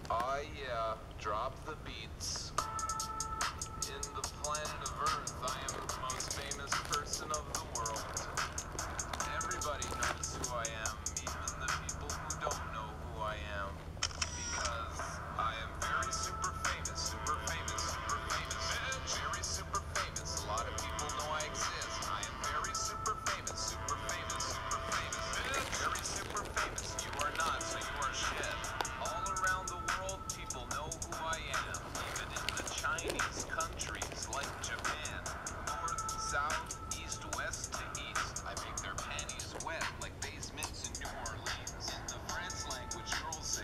Yeah, drop the beats. In the planet of Earth, I am the most famous person of the world. Everybody knows who I am, even the people who don't know who I am. Because I am very super famous, super famous, super famous. Very super famous. A lot of people know I exist. I am very super famous, super famous, super famous. Very super famous. You are not, so you are shit. All around the world, people know who I am. Even in the Chinese countries like Japan. North, south, east, west to east. I make their panties wet like basements in New Orleans. In the French language, girls say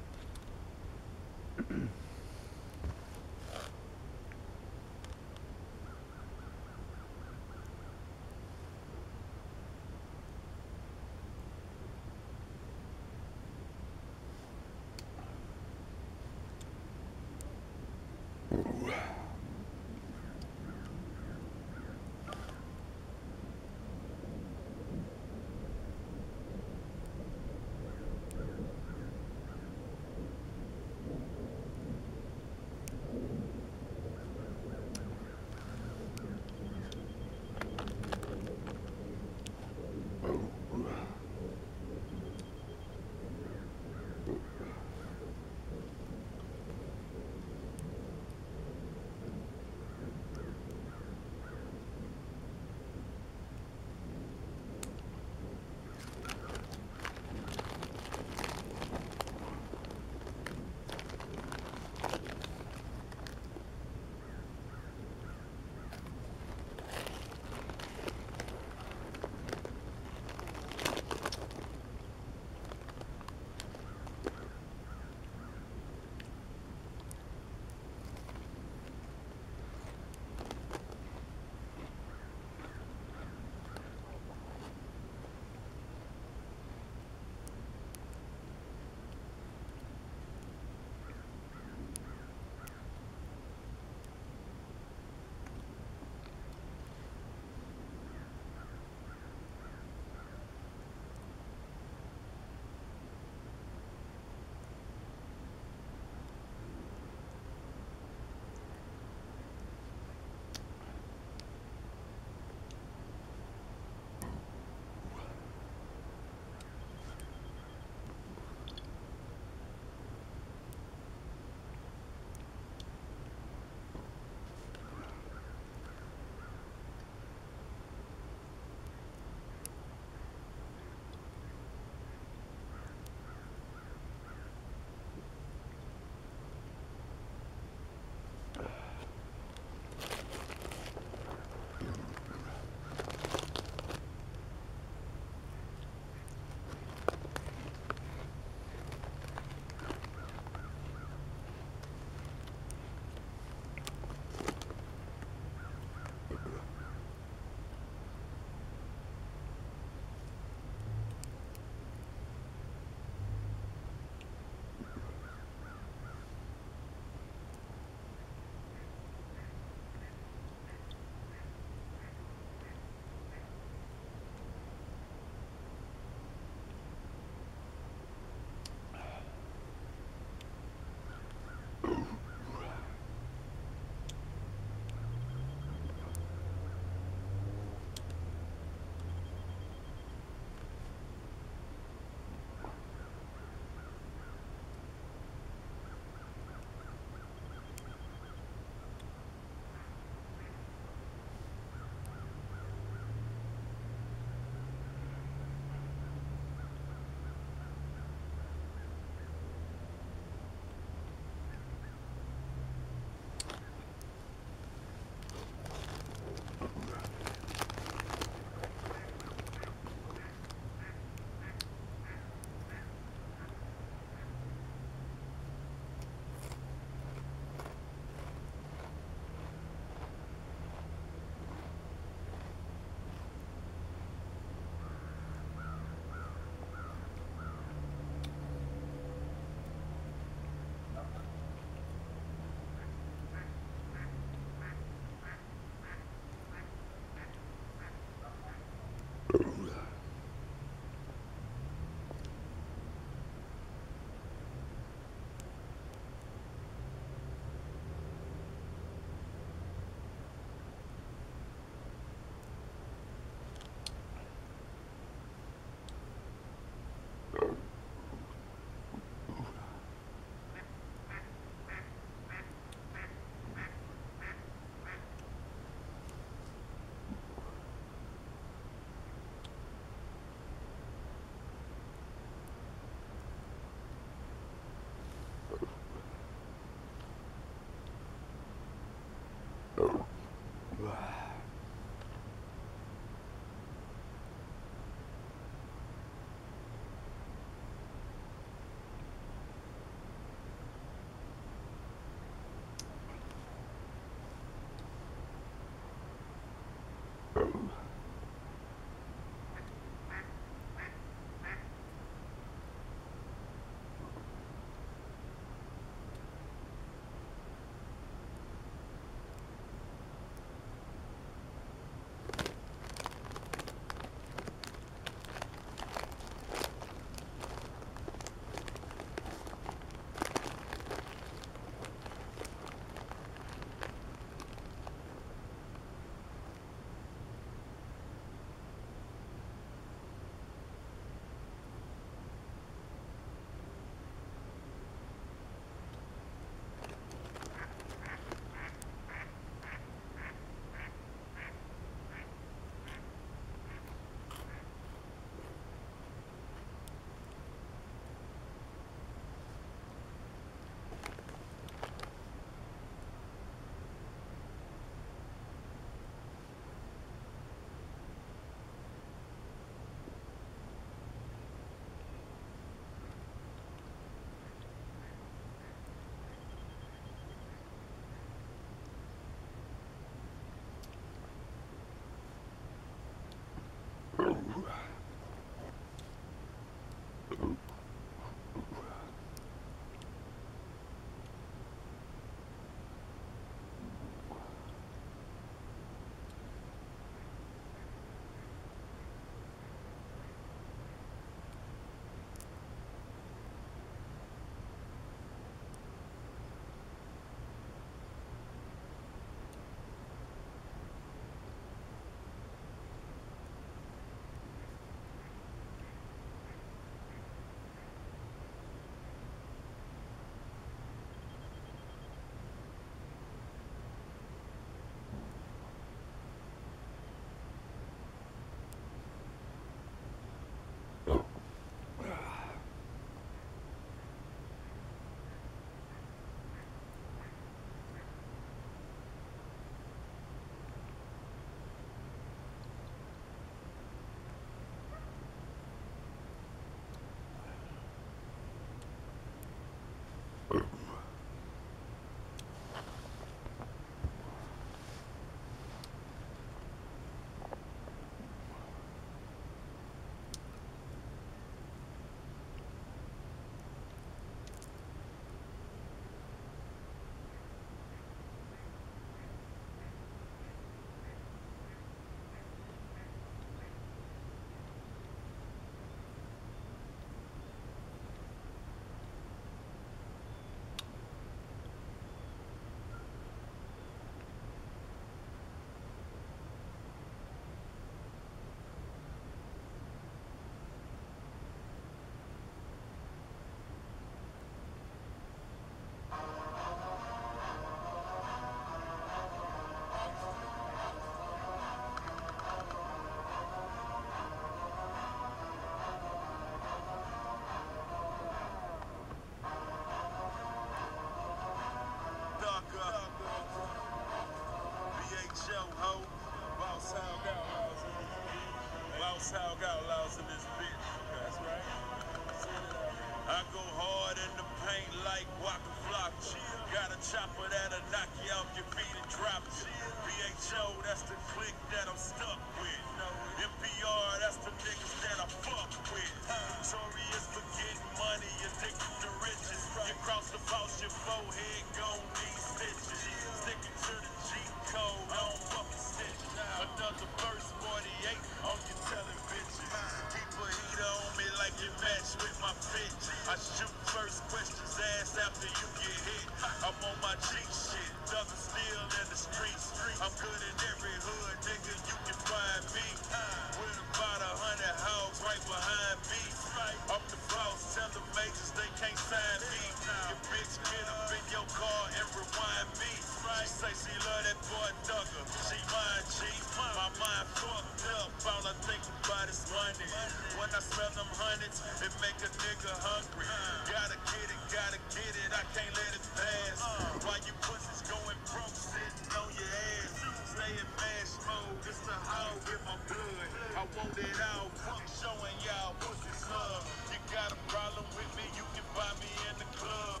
Joe, that's the clique that I'm stuck with. NPR, that's the niggas that I fuck with. Notorious for getting money, addicted to riches. You cross the boss, your forehead gon' need stitches. Sticking to the G code, I don't fucking stitch. Another verse 48 on you telling bitches. Keep a heater on me like you match with my bitch. I shoot first questions asked after you get hit. I'm on my G shit, doesn't steal in the streets. I'm good in every hood, nigga, you can find me. With about 100 hogs right behind me. Up the boss, tell the majors they can't sign me. Your bitch get up in your car and rewind me. She say she love that boy Duggar, she mine G. My mind fucked up, all I think about is money. When I smell them hundreds, it make a nigga hungry. Gotta get it, I can't let it pass. Why you pussies going broke, sitting on your ass? Stay in mash mode, it's the hog in my blood. I want it all, fuck showing y'all pussies love. You got a problem with me, you can buy me in the club.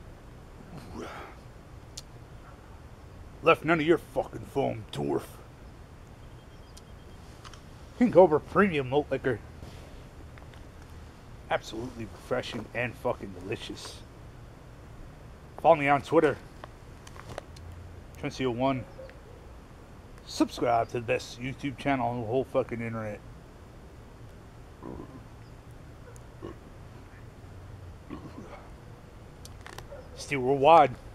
Left none of your fucking foam, dwarf. King Cobra Premium Malt Liquor. Absolutely refreshing and fucking delicious. Follow me on Twitter. Trencio1. Subscribe to the best YouTube channel on the whole fucking internet. Steel Worldwide.